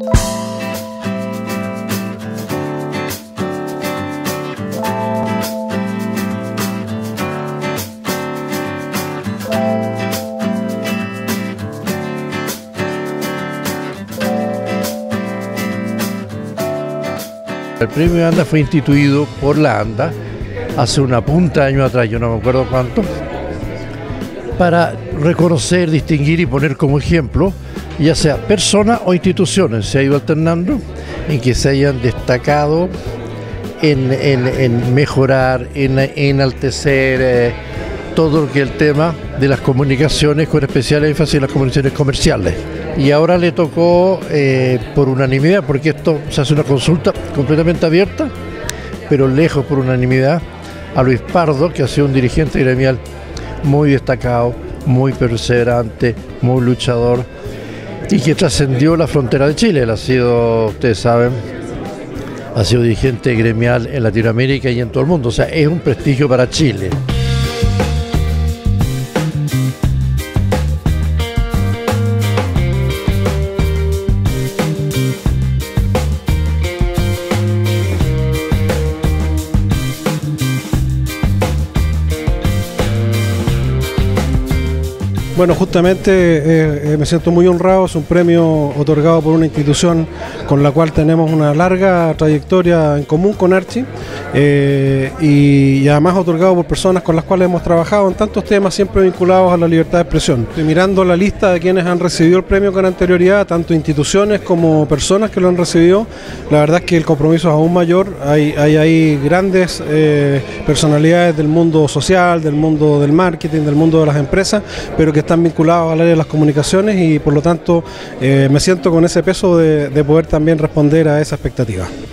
El premio ANDA fue instituido por la ANDA hace una punta de años atrás, yo no me acuerdo cuánto, para reconocer, distinguir y poner como ejemplo, ya sea personas o instituciones, se ha ido alternando, en que se hayan destacado en mejorar, en enaltecer todo lo que es el tema de las comunicaciones, con especial énfasis en las comunicaciones comerciales. Y ahora le tocó por unanimidad, porque esto se hace una consulta completamente abierta, pero lejos por unanimidad, a Luis Pardo, que ha sido un dirigente gremial muy destacado, muy perseverante, muy luchador, y que trascendió la frontera de Chile. Él ha sido, ustedes saben, ha sido dirigente gremial en Latinoamérica y en todo el mundo, o sea, es un prestigio para Chile. Bueno, justamente me siento muy honrado, es un premio otorgado por una institución con la cual tenemos una larga trayectoria en común con Archi y además otorgado por personas con las cuales hemos trabajado en tantos temas siempre vinculados a la libertad de expresión. Estoy mirando la lista de quienes han recibido el premio con anterioridad, tanto instituciones como personas que lo han recibido. La verdad es que el compromiso es aún mayor, hay grandes personalidades del mundo social, del mundo del marketing, del mundo de las empresas, pero que están vinculados al área de las comunicaciones y por lo tanto me siento con ese peso de poder también responder a esa expectativa.